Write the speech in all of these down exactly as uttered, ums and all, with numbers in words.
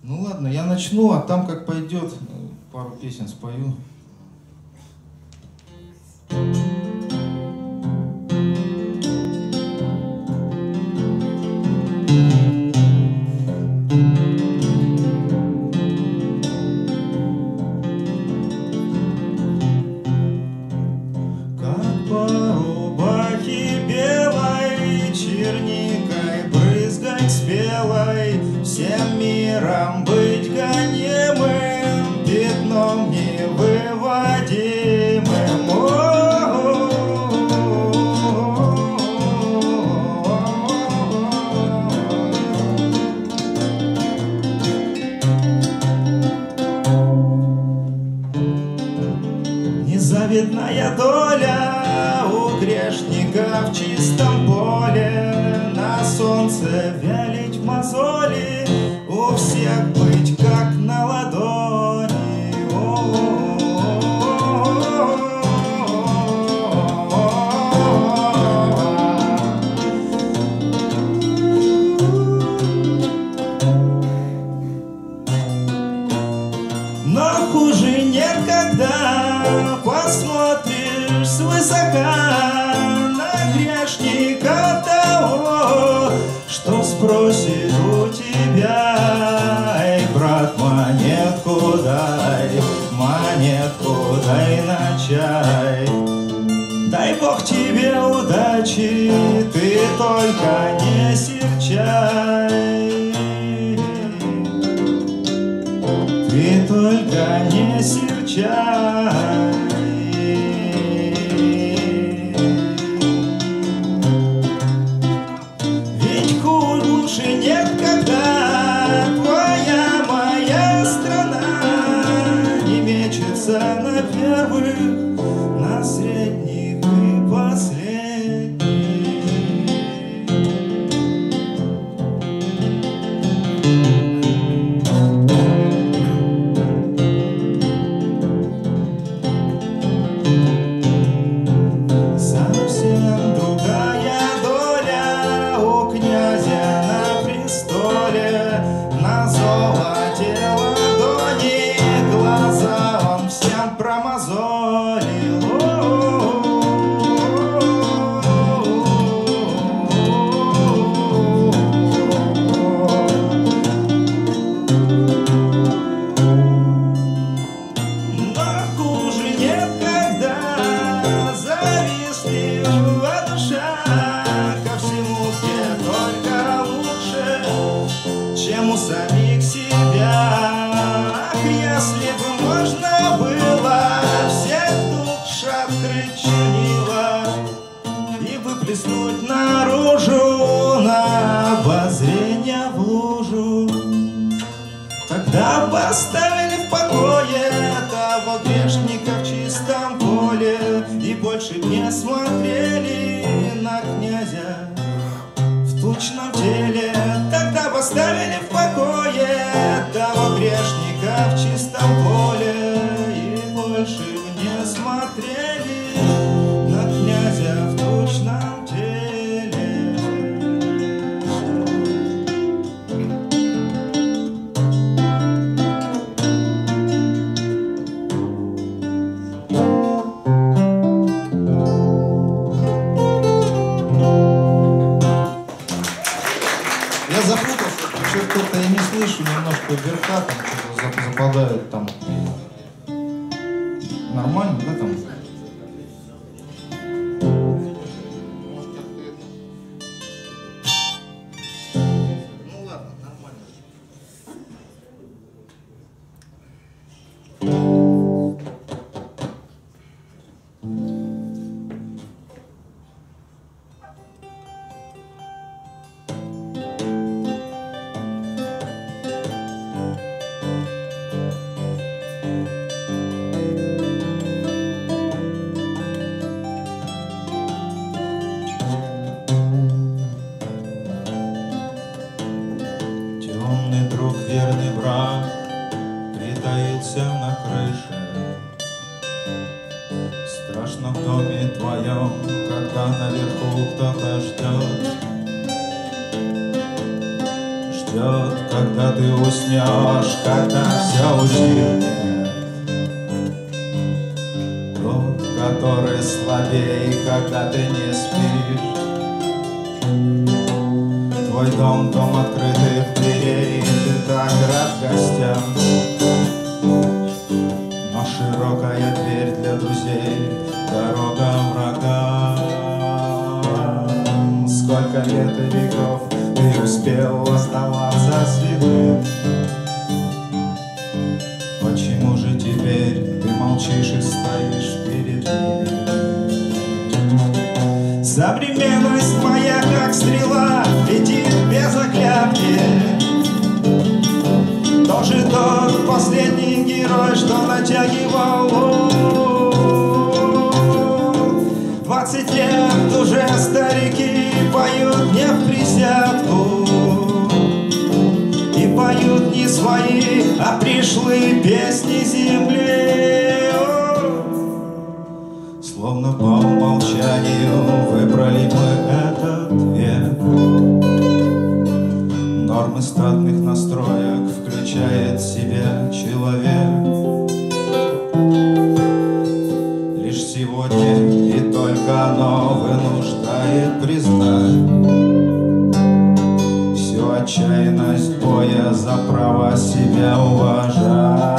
Ну ладно, я начну, а там как пойдет, пару песен спою. Как по рубахе белой черникой брызгать спелой, всем миром быть гонимым, пятном невыводимым. Незавидная доля у грешника в чистом поле, на солнце вялить мозоли, у всех быть как на ладони. Но хуже нет, когда посмотришь свысока на грешника того, что спросит у тебя: эй, брат, монетку дай, монетку дай на чай. Дай Бог тебе удачи, ты только не серчай. Ты только не серчай. Ведь хуже лучше нет, когда твоя моя страна не мечется на первых, на средних и последних. Совсем другая доля у князя на престоле, на золоте ладони глаза он всем промозолил. Но хуже нет, когда завистливая душа ко всему где только лучше, чем у самих себя. Ах, если бы можно было всех душ открыть чернила и выплеснуть наружу на обозрение в лужу, тогда бы оставили в покое того грешника в чистом поле и больше б не смотрели на князя в тучном теле. Тогда бы оставили в покое того грешника в чистом поле и больше б не смотрели на князя в тучном теле. Я запутался, еще кто-то, я не слышу, немножко вверха там что-то западает там. Нормально, да, там? Ну ладно, нормально. Темный друг, верный враг, притаился на крыше. Страшно в доме твоем, когда наверху кто-то ждет. пройдет, когда ты уснешь, когда все утихнет. Тот, который слабей, когда ты не спишь. Твой дом, дом открытых дверей, ты так рад гостям. Но широкая дверь для друзей, дорога врагам. Сколько лет и веков ты успел оставаться святым? Почему же теперь ты молчишь и стоишь перед ним? Современность моя, как стрела, летит без оглядки. Тоже тот последний герой, что натягивал лук. Двадцать лет уже старики поют не в присядку. И поют не свои, а пришлые песни земли. Словно по умолчанию выбрали мы этот век. Нормы статных настроек включает в себя человек. Лишь сегодня и только оно вынуждает признать всю отчаянность боя за право себя уважать.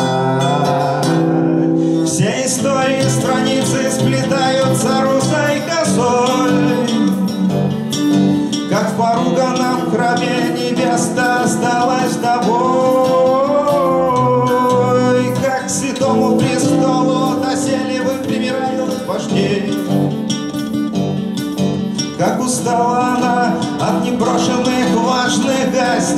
Все истории страницы сплетаются русой косой, как в поруганном храме невеста осталась тобой. Как к святому престолу доселе вы примирают вождей. Как устала она от непрошенных важных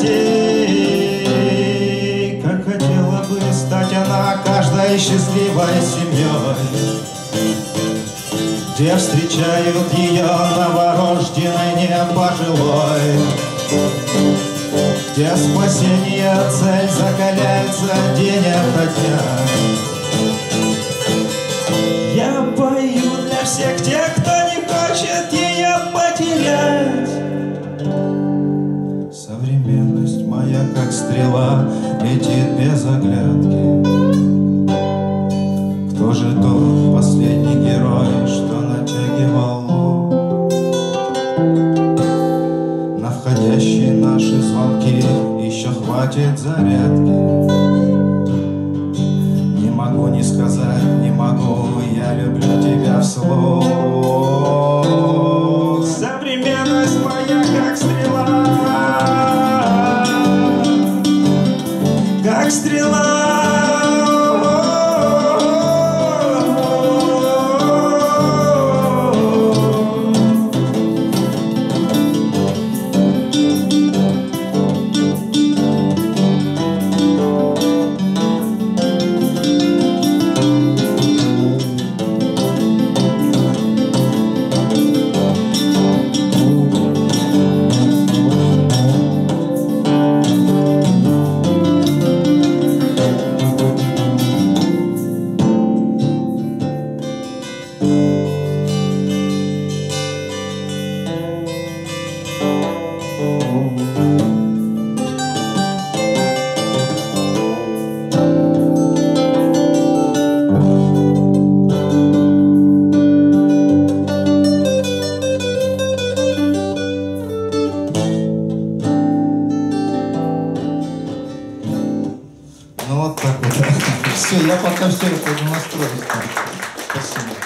гостей. Как хотела бы стать она каждой счастливой семьей, где встречают ее новорожденной, не пожилой, где спасение цель закаляется день ото дня. Я пою для всех тех, кто не хочет ее потерять. Современность моя, как стрела, летит без оглядки. Кто же тот последний герой, что натягивал лук? На входящие наши звонки еще хватит зарядки. Не могу не сказать, не могу, я люблю тебя вслух. Современность моя, как стрела, как стрела. Ну вот так вот. Все, я пока все это настроюсь. Спасибо.